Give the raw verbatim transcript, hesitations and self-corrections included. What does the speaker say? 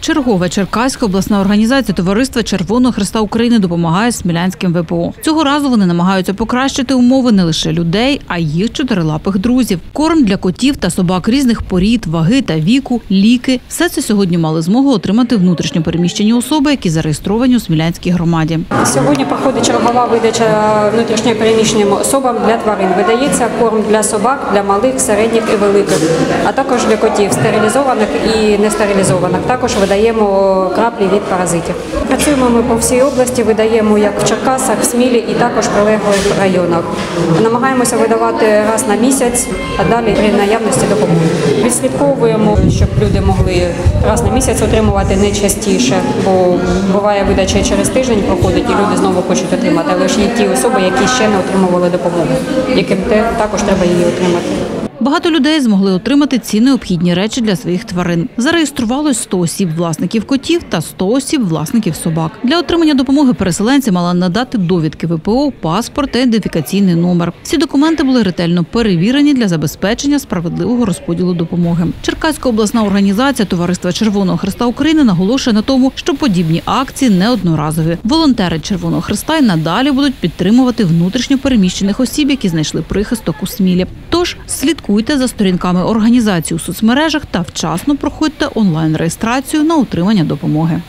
Вчергове Черкаська обласна організація Товариства Червоного Хреста України допомагає смілянським ве пе о. Цього разу вони намагаються покращити умови не лише людей, а й їх чотирилапих друзів. Корм для котів та собак різних порід, ваги та віку, ліки – все це сьогодні мали змогу отримати внутрішньо переміщені особи, які зареєстровані у Смілянській громаді. Сьогодні проходить чергова видача внутрішньо переміщеним особам для тварин. Видається корм для собак, для малих, середніх і великих, а також для котів стерилізованих і нестерилізованих. Також видаємо краплі від паразитів. Працюємо ми по всій області, видаємо як в Черкасах, в Смілі і також в прилеглих районах. Намагаємося видавати раз на місяць, а далі при наявності допомоги. Відслідковуємо, щоб люди могли раз на місяць отримувати не частіше, бо буває видача через тиждень проходить і люди знову хочуть отримати. Але ж є ті особи, які ще не отримували допомогу, яким також треба її отримати. Багато людей змогли отримати ці необхідні речі для своїх тварин. Зареєструвалось сто осіб власників котів та сто осіб власників собак. Для отримання допомоги переселенці мали надати довідки ве пе о, паспорт та ідентифікаційний номер. Ці документи були ретельно перевірені для забезпечення справедливого розподілу допомоги. Черкаська обласна організація Товариства Червоного Хреста України наголошує на тому, що подібні акції не одноразові. Волонтери Червоного Хреста й надалі будуть підтримувати внутрішньо переміщених осіб, які знайшли прихисток у Смілі. Тож слідкуйте за сторінками організації у соцмережах та вчасно проходьте онлайн-реєстрацію на отримання допомоги.